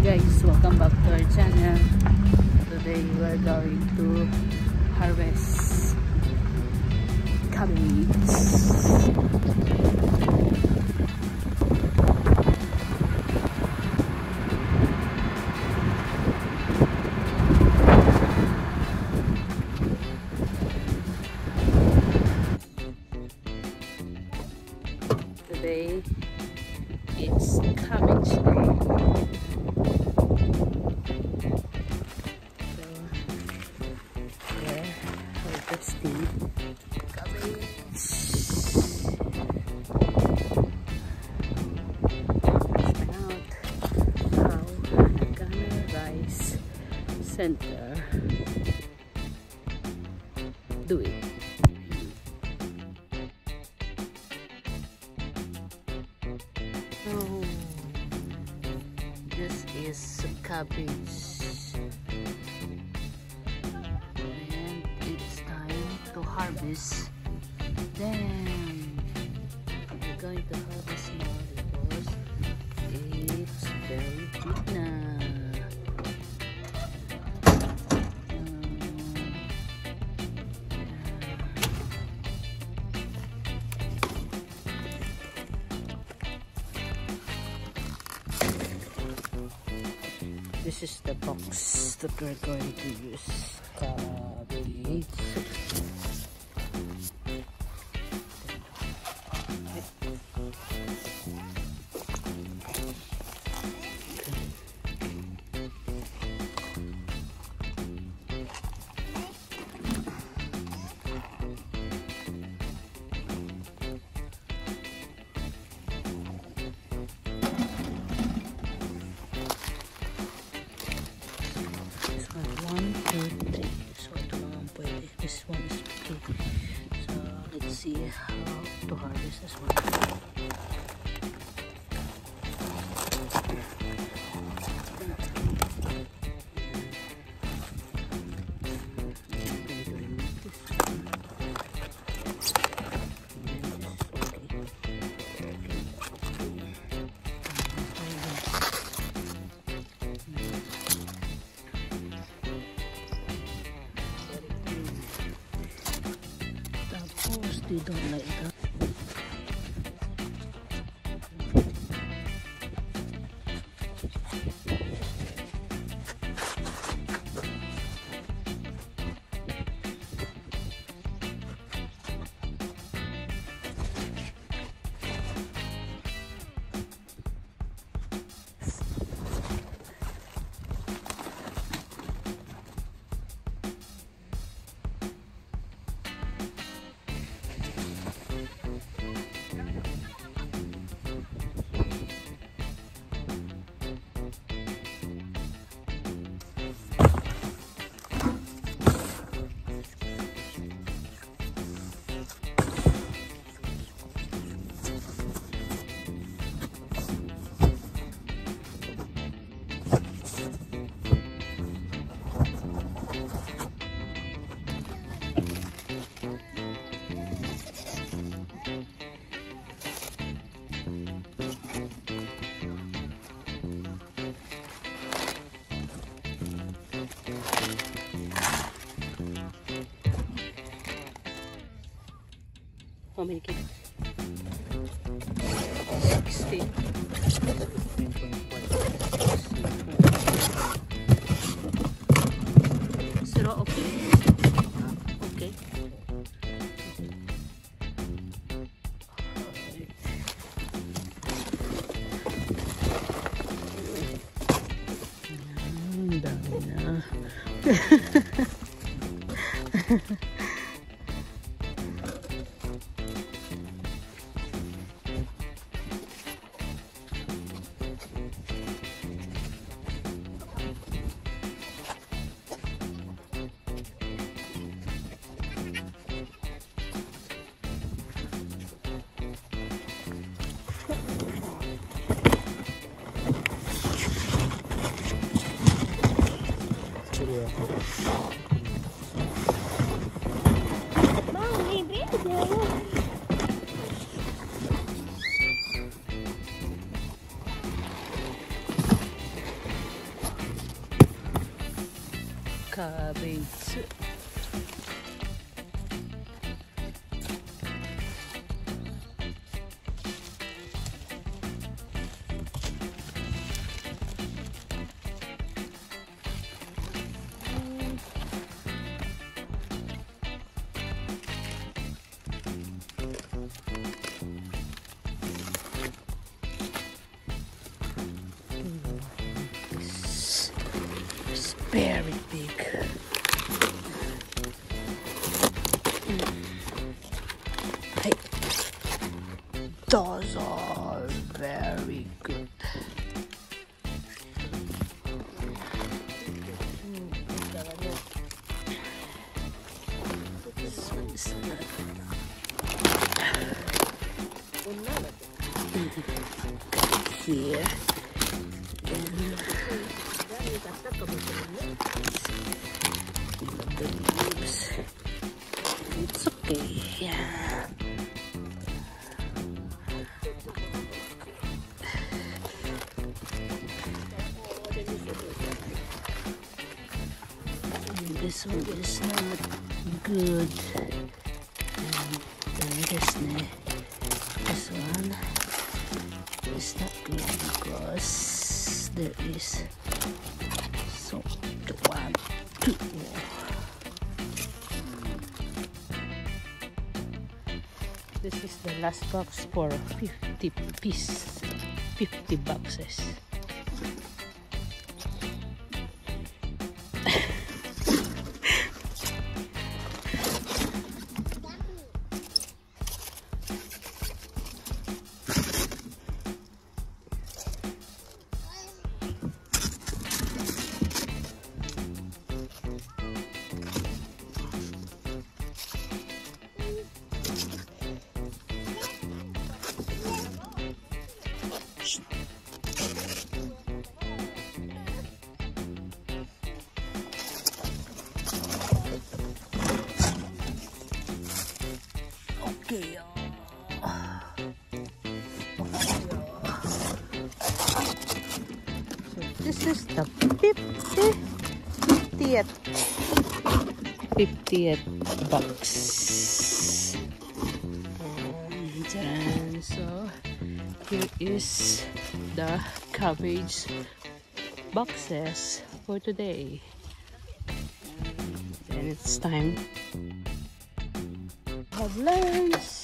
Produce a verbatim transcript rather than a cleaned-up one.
guys, welcome back to our channel. Today we're going to harvest cabbage. Today it's cabbage day. So we're harvesting cabbage. Find out how the Ghana Rice Center do it. Oh, this is cabbage, and it's time to harvest. Then we're going to harvest now because it's very cheap now. This is the box that we're going to use. Cabbage. One, two, three. So ito naman pwede. This one is okay. So let's see how to harvest this one. They don't like that. How many kilos? sixty. Zero, okay. Okay. Ang dami na. Mommy, video. cabbage. Very big. Hey, those are very good. This one is not. Here. The leaves. It's okay, yeah. And this one is not good. And there is no, this one is not good because there is so one, two. This is the last box for fifty piece, fifty boxes. Okay. So this is the fifty, fiftieth, fiftieth box. And then, so here is the cabbage boxes for today. And it's time to have lunch.